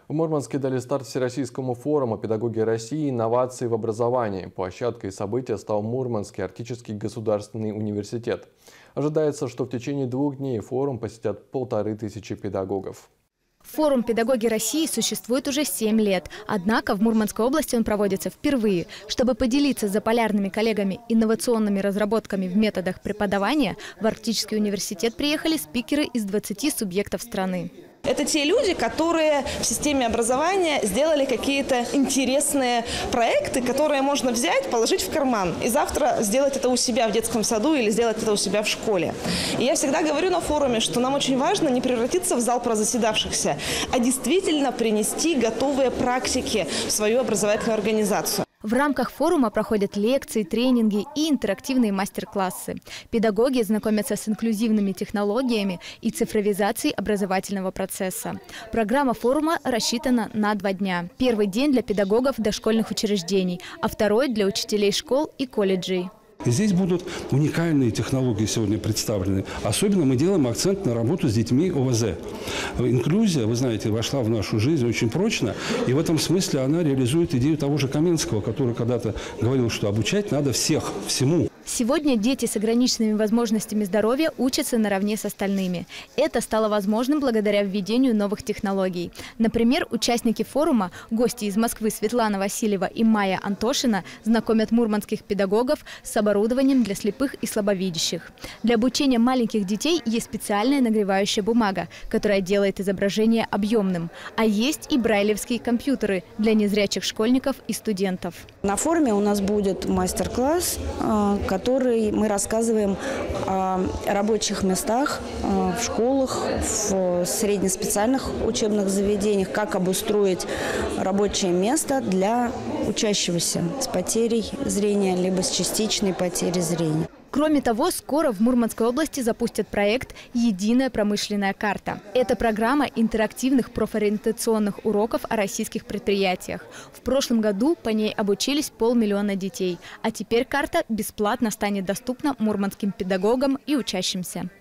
В Мурманске дали старт Всероссийскому форуму «Педагоги России. Инновации в образовании». Площадкой события стал Мурманский Арктический государственный университет. Ожидается, что в течение 2 дней форум посетят 1500 педагогов. Форум «Педагоги России» существует уже 7 лет. Однако в Мурманской области он проводится впервые. Чтобы поделиться с заполярными коллегами инновационными разработками в методах преподавания, в Арктический университет приехали спикеры из 20 субъектов страны. Это те люди, которые в системе образования сделали какие-то интересные проекты, которые можно взять, положить в карман и завтра сделать это у себя в детском саду или сделать это у себя в школе. И я всегда говорю на форуме, что нам очень важно не превратиться в зал прозаседавшихся, а действительно принести готовые практики в свою образовательную организацию. В рамках форума проходят лекции, тренинги и интерактивные мастер-классы. Педагоги знакомятся с инклюзивными технологиями и цифровизацией образовательного процесса. Программа форума рассчитана на 2 дня. Первый день для педагогов дошкольных учреждений, а второй для учителей школ и колледжей. И здесь будут уникальные технологии сегодня представлены. Особенно мы делаем акцент на работу с детьми ОВЗ. Инклюзия, вы знаете, вошла в нашу жизнь очень прочно. И в этом смысле она реализует идею того же Каменского, который когда-то говорил, что обучать надо всех, всему. Сегодня дети с ограниченными возможностями здоровья учатся наравне с остальными. Это стало возможным благодаря введению новых технологий. Например, участники форума, гости из Москвы Светлана Васильева и Майя Антошина, знакомят мурманских педагогов с оборудованием для слепых и слабовидящих. Для обучения маленьких детей есть специальная нагревающая бумага, которая делает изображение объемным. А есть и брайлевские компьютеры для незрячих школьников и студентов. На форуме у нас будет мастер-класс, который мы рассказываем о рабочих местах в школах, в среднеспециальных учебных заведениях, как обустроить рабочее место для учащегося с потерей зрения, либо с частичной потерей зрения. Кроме того, скоро в Мурманской области запустят проект «Единая промышленная карта». Это программа интерактивных профориентационных уроков о российских предприятиях. В прошлом году по ней обучились 500 000 детей. А теперь карта бесплатно станет доступна мурманским педагогам и учащимся.